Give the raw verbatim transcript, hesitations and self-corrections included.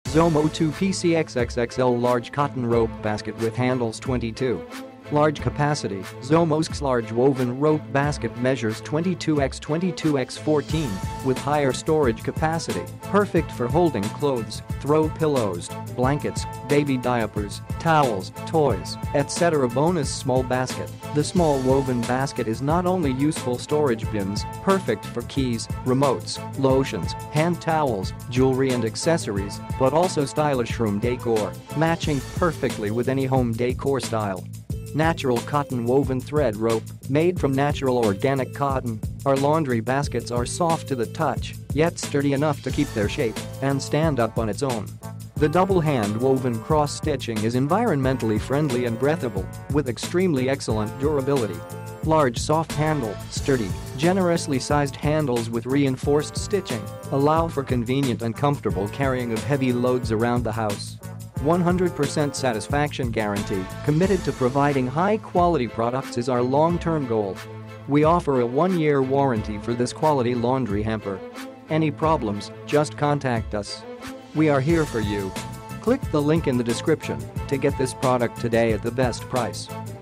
Zomo two P C X X X L Large Cotton Rope Basket with handles twenty-two. Large capacity, Zomo's large woven rope basket measures twenty-two by twenty-two by fourteen with higher storage capacity, perfect for holding clothes, throw pillows, blankets, baby diapers, towels, toys, et cetera. Bonus small basket. The small woven basket is not only useful storage bins, perfect for keys, remotes, lotions, hand towels, jewelry and accessories, but also stylish room decor, matching perfectly with any home decor style. Natural cotton woven thread rope, made from natural organic cotton, our laundry baskets are soft to the touch, yet sturdy enough to keep their shape and stand up on its own. The double hand woven cross stitching is environmentally friendly and breathable, with extremely excellent durability. Large soft handle, sturdy, generously sized handles with reinforced stitching allow for convenient and comfortable carrying of heavy loads around the house. one hundred percent satisfaction guarantee, committed to providing high-quality products is our long-term goal. We offer a one-year warranty for this quality laundry hamper. Any problems, just contact us. We are here for you. Click the link in the description to get this product today at the best price.